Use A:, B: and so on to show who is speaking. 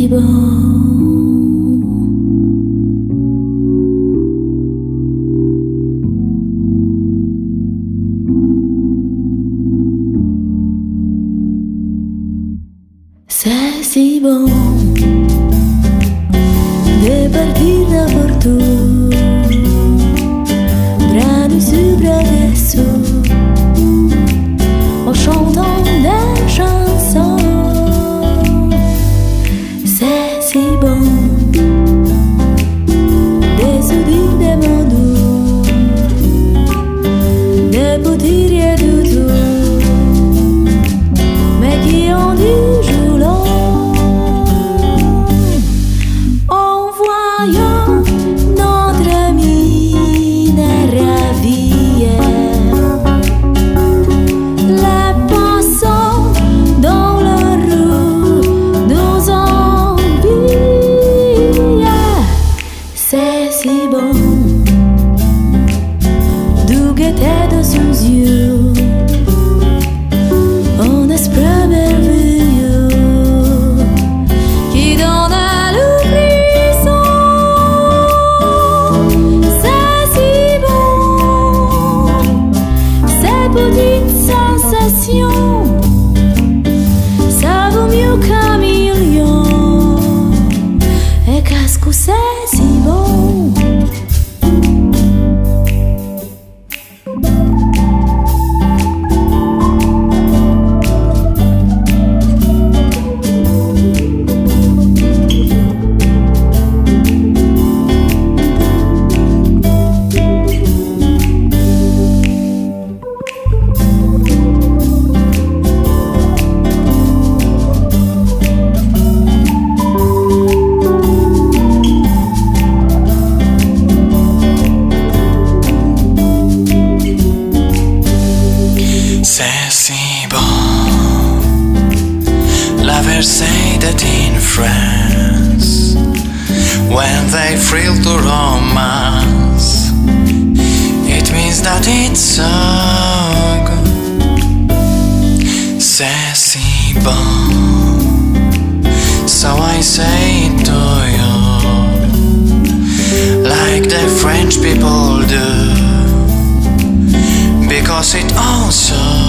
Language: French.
A: si bon. C'est si bon de partir n'importe où, bras dessus, bras dessous, en chantant des chansons. C'est si bon de se dire des mots doux, de pas dire rien du tout, mais qui ont du jour long. En voyant notre mine ravie, les passants dans la rue nous envient. C'est si bon de guetter dans ses yeux un esprit merveilleux qui donne le frisson. C'est si bon, ces petites sensations, ça vaut mieux qu'un million. Et qu'est-ce que c'est si bon?
B: C'est si bon la Versailles that in France, when they thrill to romance, it means that it's so good. C'est si bon, so I say it to you, like the French people do, because it also